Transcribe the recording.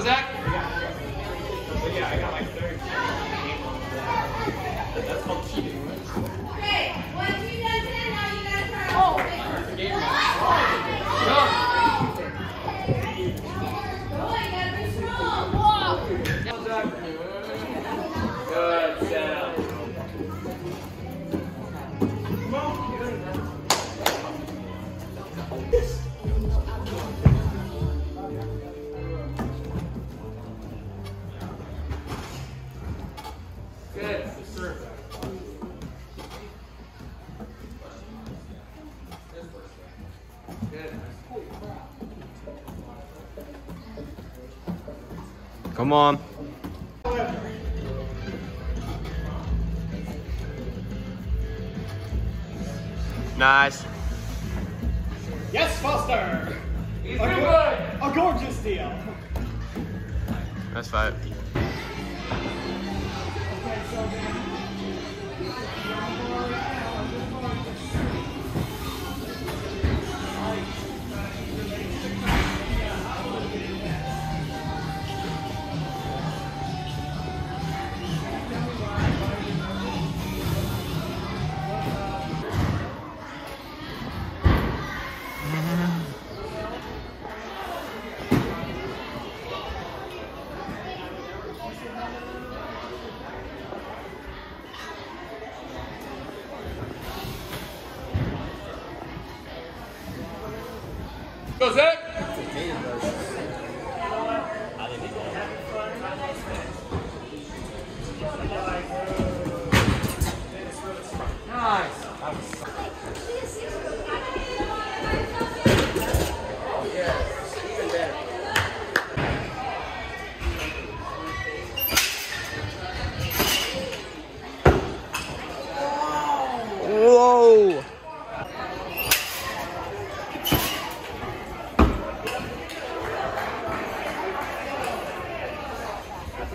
Zach? Yeah, I got like 30. That's called cheating. Okay, once you done 10, now you gotta try. Go. Boy, you gotta be strong. Good sound. Good. Good. Come on. Nice. Yes, Foster! He's doing good. A gorgeous deal. That's fine. Go, Zach.